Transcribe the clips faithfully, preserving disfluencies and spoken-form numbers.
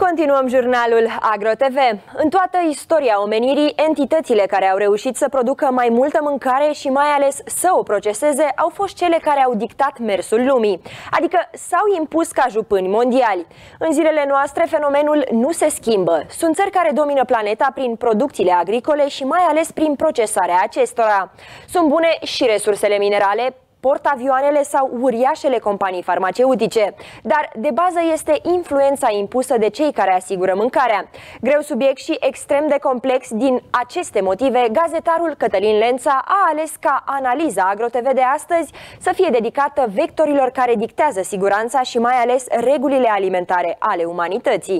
Continuăm jurnalul AgroTV. În toată istoria omenirii, entitățile care au reușit să producă mai multă mâncare și mai ales să o proceseze au fost cele care au dictat mersul lumii, adică s-au impus ca jupâni mondiali. În zilele noastre, fenomenul nu se schimbă. Sunt țări care domină planeta prin producțiile agricole și mai ales prin procesarea acestora. Sunt bune și resursele minerale, portavioanele sau uriașele companii farmaceutice, dar de bază este influența impusă de cei care asigură mâncarea. Greu subiect și extrem de complex. Din aceste motive, gazetarul Cătălin Lența a ales ca analiza AgroTV de astăzi să fie dedicată vectorilor care dictează siguranța și mai ales regulile alimentare ale umanității.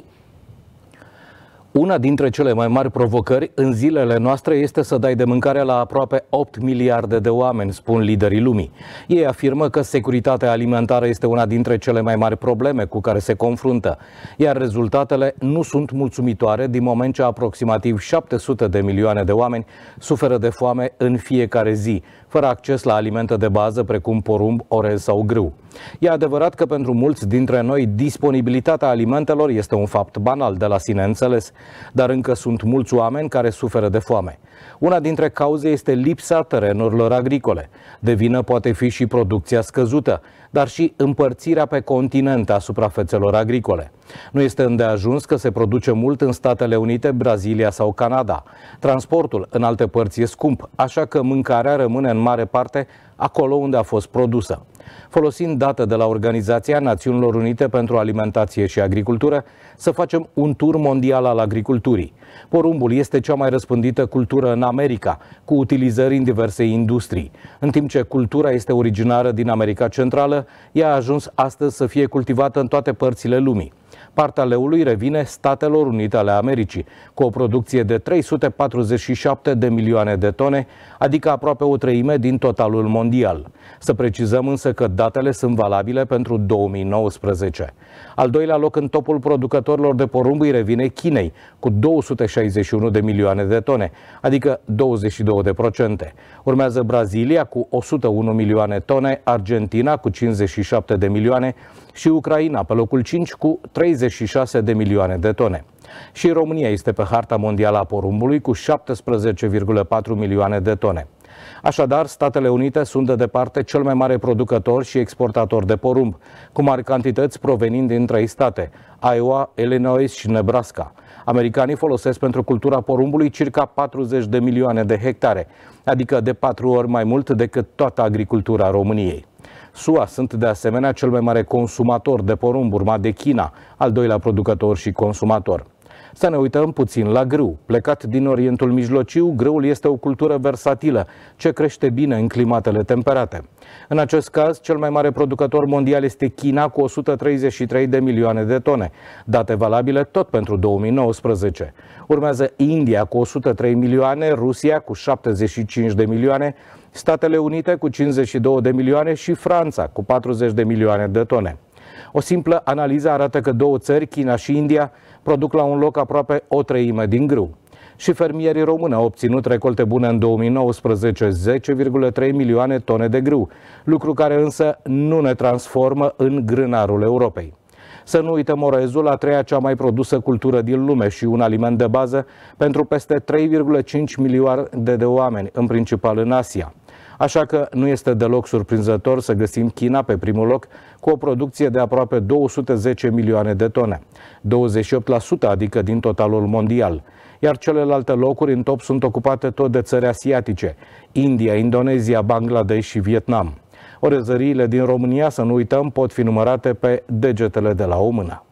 Una dintre cele mai mari provocări în zilele noastre este să dai de mâncare la aproape opt miliarde de oameni, spun liderii lumii. Ei afirmă că securitatea alimentară este una dintre cele mai mari probleme cu care se confruntă, iar rezultatele nu sunt mulțumitoare din moment ce aproximativ șapte sute de milioane de oameni suferă de foame în fiecare zi, fără acces la alimente de bază precum porumb, orez sau grâu. E adevărat că pentru mulți dintre noi disponibilitatea alimentelor este un fapt banal de la sine înțeles, dar încă sunt mulți oameni care suferă de foame. Una dintre cauze este lipsa terenurilor agricole. De vină poate fi și producția scăzută, dar și împărțirea pe continente a suprafețelor agricole. Nu este îndeajuns că se produce mult în Statele Unite, Brazilia sau Canada. Transportul în alte părți e scump, așa că mâncarea rămâne în mare parte acolo unde a fost produsă. Folosind date de la Organizația Națiunilor Unite pentru Alimentație și Agricultură, să facem un tur mondial al agriculturii. Porumbul este cea mai răspândită cultură în America, cu utilizări în diverse industrii. În timp ce cultura este originară din America Centrală, ea a ajuns astăzi să fie cultivată în toate părțile lumii. Partea leului revine Statelor Unite ale Americii, cu o producție de trei sute patruzeci și șapte de milioane de tone, adică aproape o treime din totalul mondial. Să precizăm însă că datele sunt valabile pentru două mii nouăsprezece. Al doilea loc în topul producătorilor de porumb îi revine Chinei, cu două sute șaizeci și unu de milioane de tone, adică douăzeci și două la sută. Urmează Brazilia cu o sută unu milioane tone, Argentina cu cincizeci și șapte de milioane și Ucraina pe locul cinci cu treizeci și șase de milioane de tone. Și România este pe harta mondială a porumbului cu șaptesprezece virgulă patru milioane de tone. Așadar, Statele Unite sunt de departe cel mai mare producător și exportator de porumb, cu mari cantități provenind din trei state, Iowa, Illinois și Nebraska. Americanii folosesc pentru cultura porumbului circa patruzeci de milioane de hectare, adică de patru ori mai mult decât toată agricultura României. S U A sunt de asemenea cel mai mare consumator de porumb, urmat de China, al doilea producător și consumator. Să ne uităm puțin la grâu. Plecat din Orientul Mijlociu, grâul este o cultură versatilă, ce crește bine în climatele temperate. În acest caz, cel mai mare producător mondial este China, cu o sută treizeci și trei de milioane de tone, date valabile tot pentru două mii nouăsprezece. Urmează India cu o sută trei milioane, Rusia cu șaptezeci și cinci de milioane, Statele Unite cu cincizeci și două de milioane și Franța cu patruzeci de milioane de tone. O simplă analiză arată că două țări, China și India, produc la un loc aproape o treime din grâu. Și fermierii români au obținut recolte bune în două mii nouăsprezece, zece virgulă trei milioane tone de grâu, lucru care însă nu ne transformă în grânarul Europei. Să nu uităm orezul, a treia cea mai produsă cultură din lume și un aliment de bază pentru peste trei virgulă cinci miliarde de oameni, în principal în Asia. Așa că nu este deloc surprinzător să găsim China pe primul loc cu o producție de aproape două sute zece milioane de tone, douăzeci și opt la sută adică din totalul mondial. Iar celelalte locuri în top sunt ocupate tot de țări asiatice, India, Indonezia, Bangladesh și Vietnam. Orezăriile din România, să nu uităm, pot fi numărate pe degetele de la o mână.